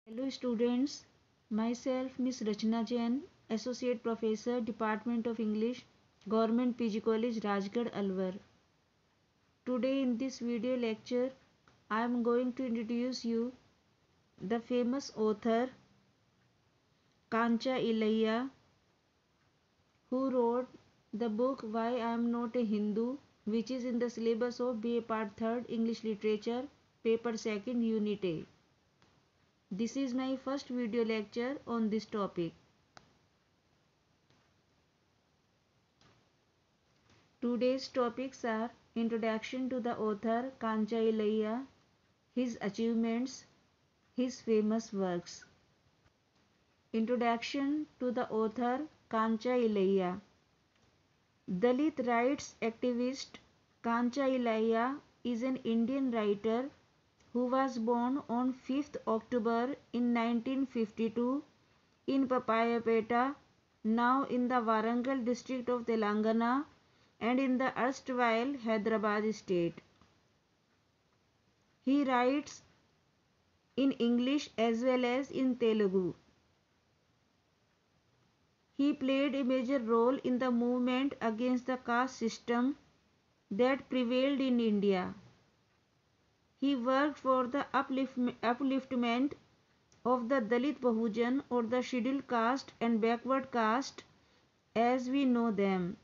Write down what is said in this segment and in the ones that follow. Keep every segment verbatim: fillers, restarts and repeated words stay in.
Hello students, myself Miss Rachna Jain, Associate Professor, Department of English, Government P G College, Rajgarh, Alwar. Today in this video lecture, I am going to introduce you the famous author Kancha Ilayya, who wrote the book Why I Am Not a Hindu, which is in the syllabus of B A Part third English Literature, Paper second, Unit A. This is my first video lecture on this topic. Today's topics are introduction to the author Kancha Ilayya, his achievements, his famous works. Introduction to the author Kancha Ilayya. Dalit rights activist Kancha Ilayya is an Indian writer who was born on fifth October in nineteen fifty-two in Papayapeta, now in the Warangal district of Telangana and in the erstwhile Hyderabad state. He writes in English as well as in Telugu. He played a major role in the movement against the caste system that prevailed in India. He worked for the uplift, upliftment of the Dalit Bahujan or the scheduled caste and backward caste as we know them.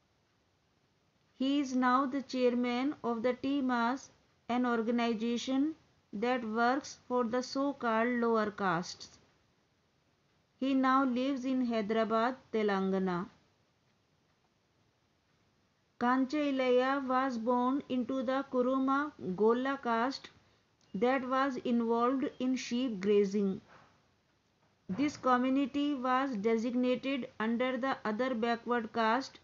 He is now the chairman of the T M A S, an organization that works for the so-called lower castes. He now lives in Hyderabad, Telangana. Kancha Ilayya was born into the Kuruma Golla caste that was involved in sheep grazing. This community was designated under the other backward caste.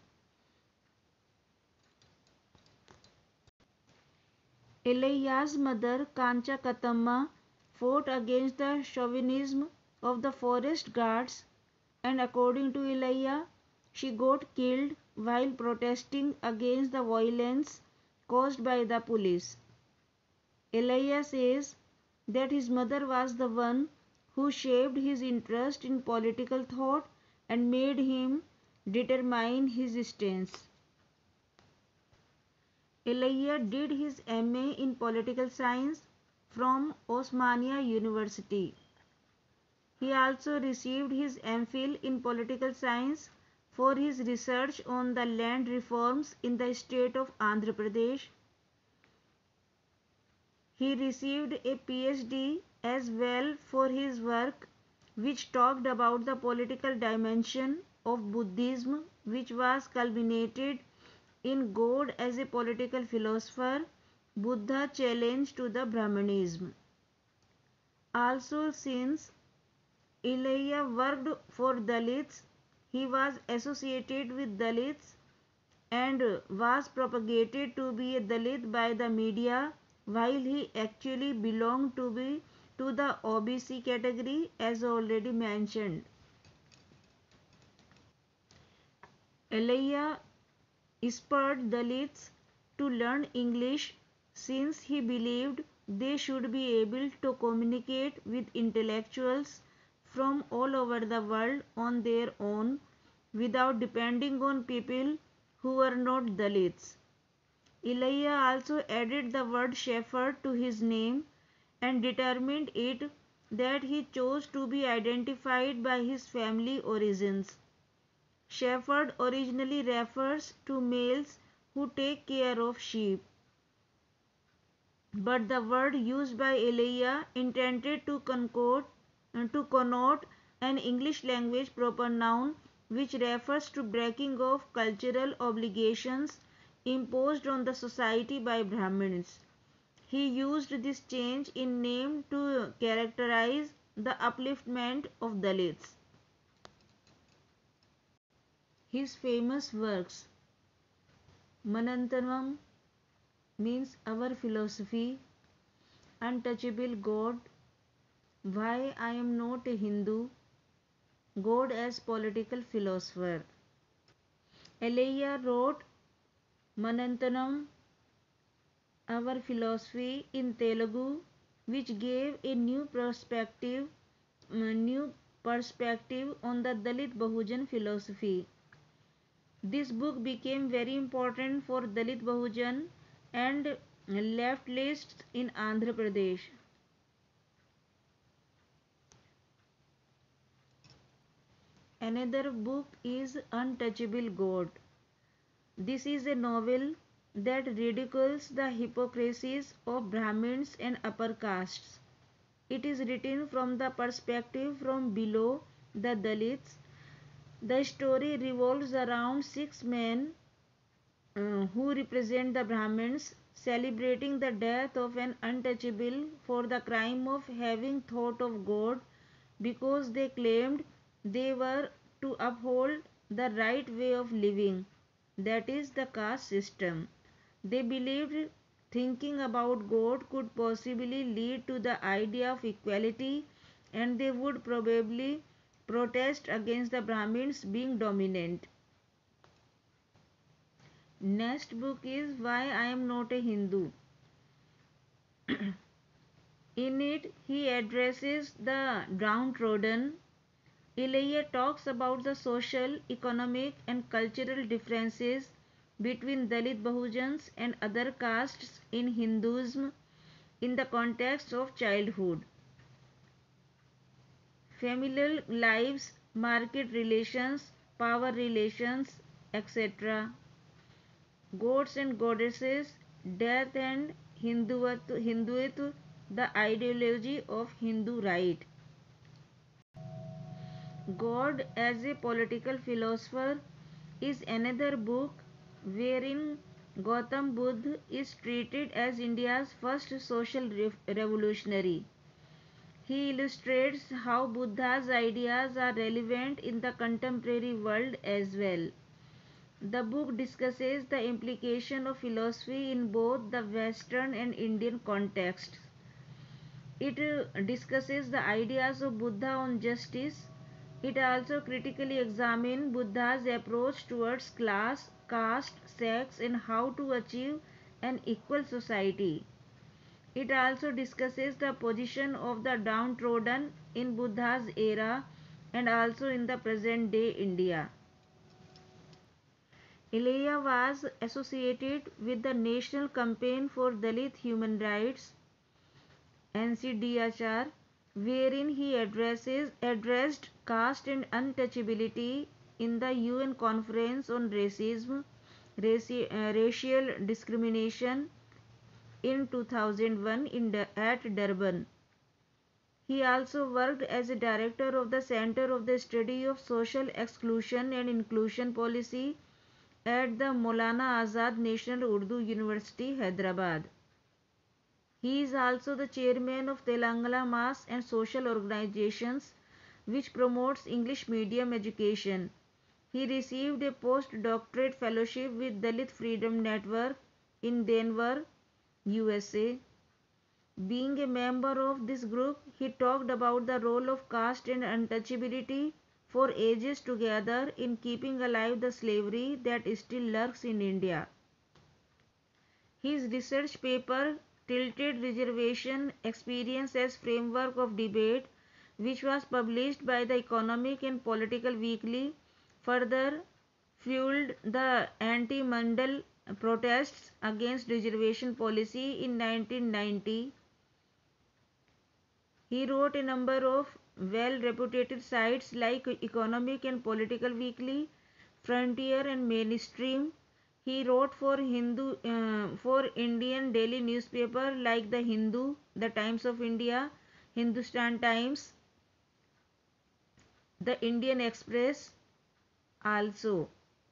Ilayya's mother, Kancha Katamma, fought against the chauvinism of the forest guards, and according to Ilayya, she got killed while protesting against the violence caused by the police. Ilayya says that his mother was the one who shaped his interest in political thought and made him determine his stance. Ilayya did his M A in Political Science from Osmania University. He also received his M Phil in Political Science for his research on the land reforms in the state of Andhra Pradesh. He received a P H D as well for his work which talked about the political dimension of Buddhism, which was culminated in God as a political philosopher, Buddha challenge to the Brahmanism. Also, since Ilayya worked for Dalits, he was associated with Dalits and was propagated to be a Dalit by the media, while he actually belonged to be to the O B C category as already mentioned. Ilayya spurred Dalits to learn English since he believed they should be able to communicate with intellectuals from all over the world on their own without depending on people who were not Dalits. Ilayya also added the word shepherd to his name and determined it that he chose to be identified by his family origins. Shepherd originally refers to males who take care of sheep, but the word used by Ilayya intended to connote, to connote an English language proper noun which refers to breaking of cultural obligations imposed on the society by Brahmins. He used this change in name to characterize the upliftment of Dalits. His famous works Manantavam means our philosophy, Untouchable God, Why I Am Not a Hindu, God as Political Philosopher. Ilayya wrote Manantanam, Our Philosophy in Telugu, which gave a new perspective new perspective on the Dalit Bahujan philosophy. This book became very important for Dalit Bahujan and leftists in Andhra Pradesh. Another book is Untouchable God. This is a novel that ridicules the hypocrisies of Brahmins and upper castes. It is written from the perspective from below, the Dalits. The story revolves around six men uh, who represent the Brahmins, celebrating the death of an untouchable for the crime of having thought of God because they claimed they were to uphold the right way of living, that is, the caste system. They believed thinking about God could possibly lead to the idea of equality, and they would probably protest against the Brahmins being dominant. Next book is Why I Am Not a Hindu. In it, he addresses the downtrodden. Ilaiah talks about the social, economic, and cultural differences between Dalit Bahujans and other castes in Hinduism in the context of childhood, familial lives, market relations, power relations, et cetera. Gods and goddesses, death and Hinduism, the ideology of Hindu right. God as a Political Philosopher is another book wherein Gautam Buddha is treated as India's first social revolutionary. He illustrates how Buddha's ideas are relevant in the contemporary world as well. The book discusses the implication of philosophy in both the Western and Indian contexts. It uh, discusses the ideas of Buddha on justice. It also critically examines Buddha's approach towards class, caste, sex, and how to achieve an equal society. It also discusses the position of the downtrodden in Buddha's era and also in the present day India. Ilaiah was associated with the National Campaign for Dalit Human Rights N C D H R, wherein he addresses, addressed caste and untouchability in the U N Conference on Racism, Raci uh, Racial Discrimination in two thousand one in, at Durban. He also worked as a director of the Center of the Study of Social Exclusion and Inclusion Policy at the Maulana Azad National Urdu University, Hyderabad. He is also the chairman of Telangana Mass and Social Organizations, which promotes English medium education. He received a postdoctorate fellowship with Dalit Freedom Network in Denver, U S A. Being a member of this group, he talked about the role of caste and untouchability for ages together in keeping alive the slavery that still lurks in India. His research paper, Tilted Reservation Experience as Framework of Debate, which was published by the Economic and Political Weekly, further fueled the anti-Mandal protests against reservation policy in nineteen ninety. He wrote a number of well-reputed sites like Economic and Political Weekly, Frontier and Mainstream. He wrote for Hindu uh, for Indian daily newspaper like the Hindu, the Times of India, Hindustan Times, the Indian Express also.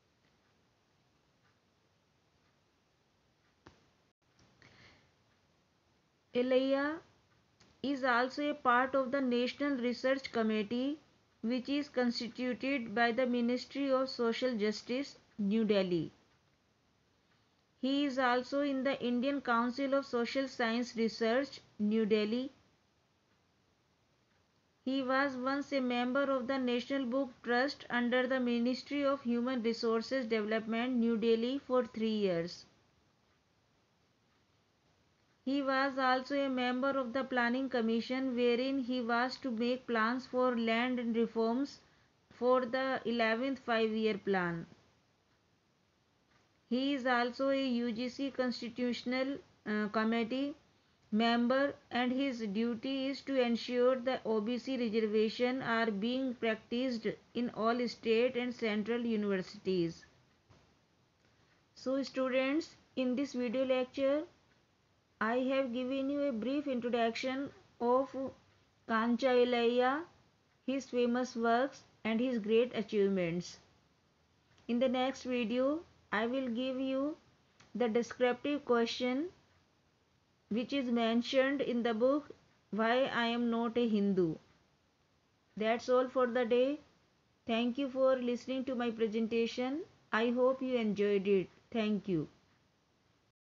Ilaiah is also a part of the National Research Committee, which is constituted by the Ministry of Social Justice, New Delhi. He is also in the Indian Council of Social Science Research, New Delhi. He was once a member of the National Book Trust under the Ministry of Human Resources Development, New Delhi for three years. He was also a member of the Planning Commission, wherein he was to make plans for land and reforms for the eleventh five-year plan. He is also a U G C Constitutional uh, Committee member, and his duty is to ensure the O B C reservation are being practiced in all state and central universities. So students, in this video lecture, I have given you a brief introduction of Kancha Ilayya, his famous works and his great achievements. In the next video, I will give you the descriptive question which is mentioned in the book Why I Am Not a Hindu. That's all for the day. Thank you for listening to my presentation. I hope you enjoyed it. Thank you.